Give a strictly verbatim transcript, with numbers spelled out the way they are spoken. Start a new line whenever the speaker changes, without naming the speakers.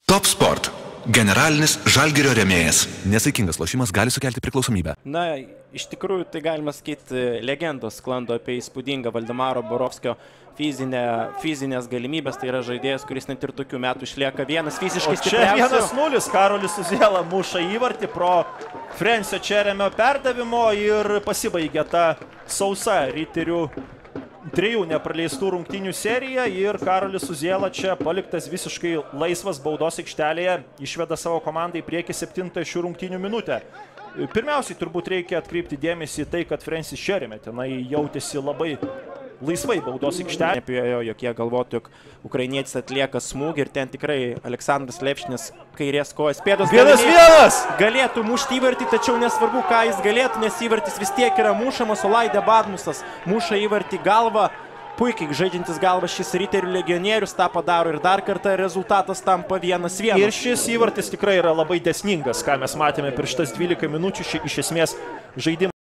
Top Sport. Generalinis Žalgirio rėmėjas.
Nesaikingas lošimas gali sukelti priklausomybę.
Na, iš tikrųjų, tai galima sakyti, legendos sklando apie įspūdingą Valdemaro Borovskio fizinę, fizinės galimybės. Tai yra žaidėjas, kuris net ir tokių metų išlieka vienas fiziškai stipriausių.
vienas nulis, Karolis Uziela muša įvartį pro Frensio Čeremio perdavimo ir pasibaigė ta sausa riterių trijų nepraleistų rungtynių serija ir Karolis Uziela čia paliktas visiškai laisvas baudos aikštelėje, išveda savo komandą į priekį septintą šių rungtynių minutę. Pirmiausiai turbūt reikia atkreipti dėmesį į tai, kad Frensis Čeremė tenai jautėsi labai laisvai baudos aikštelėje.
Apie jo, jog jie galvotų, jog ukrainietis atlieka smūgį ir ten tikrai Aleksandras Lepšinis kairės kojas pėdos
vienas vienas
galėtų mušti įvartį, tačiau nesvarbu, ką jis galėtų, nes įvartis vis tiek yra mušamas, o Laidė Badmusas muša įvartį galvą. Puikiai žaidžiantis galvą šis riterių legionierius tą padaro ir dar kartą rezultatas tampa vienas vienas.
Ir šis įvartis tikrai yra labai desningas, ką mes matėme per šitas dvylika minučių, ši iš esmės žaidimas.